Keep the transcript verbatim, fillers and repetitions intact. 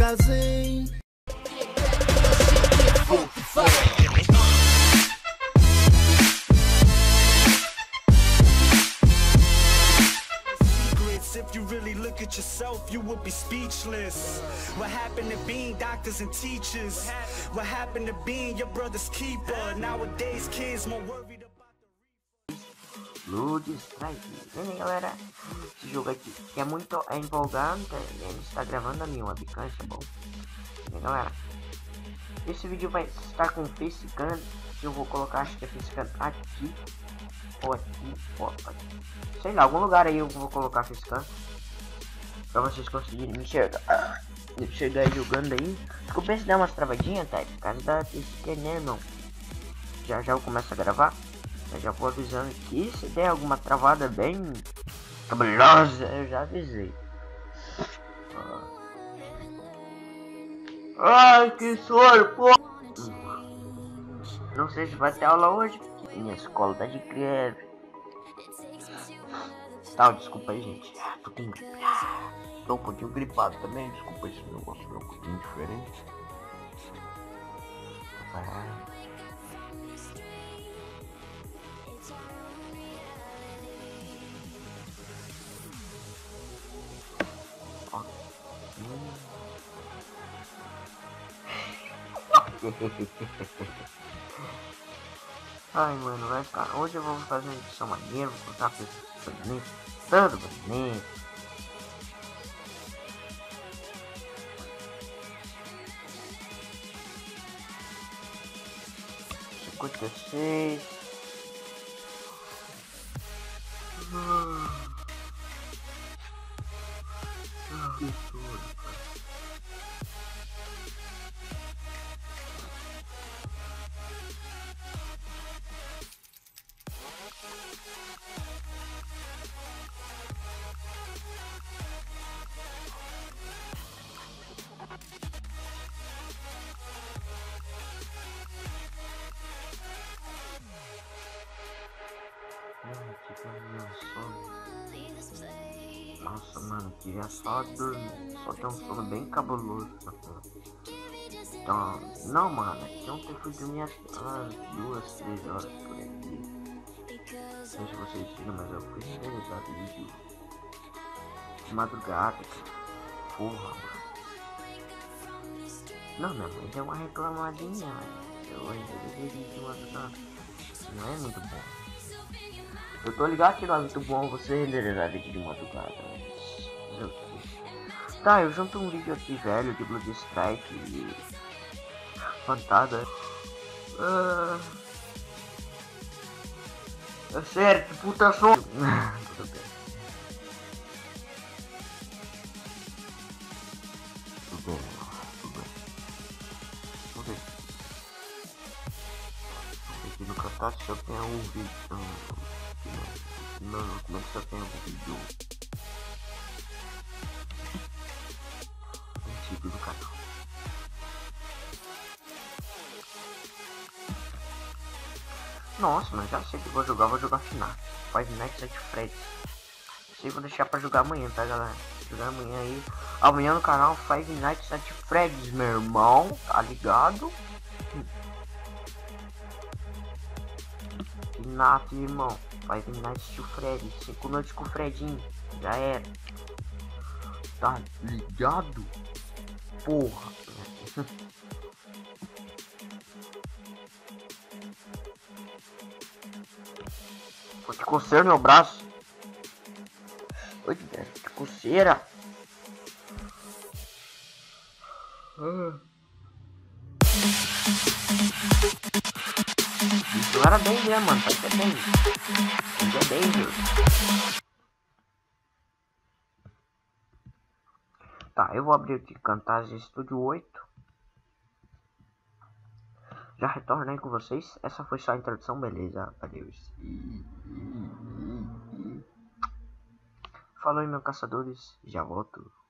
magazine. If you really look at yourself, you would be speechless. What happened to being doctors and teachers? What happened to being your brother's keeper? Nowadays kids more worried about the Blood Strike. Vem aí, galera, esse jogo aqui que é muito é empolgante. A gente está gravando a minha webcam, tá bom? Vem, galera, esse vídeo vai estar com facecam. Eu vou colocar, acho que é facecam aqui ou aqui, ou aqui, sei lá, algum lugar aí eu vou colocar facecam pra vocês conseguirem me enxergar. Eu chegar jogando aí. Desculpa se der umas travadinhas, tá? Por causa da P C, né, irmão? Já já eu começo a gravar. Eu já vou avisando que se der alguma travada bem cabulosa, eu já avisei. Ai, que sono, pô! Não sei se vai ter aula hoje. Minha escola tá de greve. Tá, desculpa aí, gente. Tô com gripe. Tô um pouquinho gripado também. Desculpa esse negócio é um pouquinho diferente. Ah. Ai, mano, vai ficar. Hoje eu vou fazer uma edição maneira, vou colocar bonito, todo bonito. cinquenta e seis. Ah. Ah, que tudo, cara. Nossa, mano, queria só dormir, só ter um sono bem cabuloso. Então, não, mano, ontem eu fui dormir às duas, três horas por aqui. Não sei se vocês viram, mas eu fui realizar vídeo de madrugada, cara. Porra, mano. Não, minha mãe deu uma reclamadinha, mas eu ainda deveria de madrugada. Não é muito bom. Eu tô ligado que não é muito bom você renderizar vídeo de madrugada, mas eu fiz. Tá, eu junto um vídeo aqui velho de Blood Strike e Fantada. Ah, é sério, que puta som. Tudo bem. Tudo bem, tudo bem. Tudo bem. Aqui no Catarse eu tenho um vídeo. Não, não, como é que só tem um vídeo? Antigo do canal. Nossa, mas já sei que vou jogar, vou jogar final. Five Nights at Freddy's. Sei, vou deixar pra jogar amanhã, tá, galera? Vou jogar amanhã aí. Amanhã no canal Five Nights at Freddy's, meu irmão. Tá ligado? Nato, irmão. Five Nights at Freddy's. Cinco noites com o Fredinho. Já era. Tá ligado? Porra. Pô, que coceira meu braço. Oi, que coceira. Ah. Isso era bem mesmo, mano. Vai ser bem. Vai ser bem, viu? Tá, eu vou abrir aqui Camtasia Studio oito. Já retorno aí com vocês. Essa foi só a introdução, beleza? Adeus. Falou aí, meus caçadores. Já volto.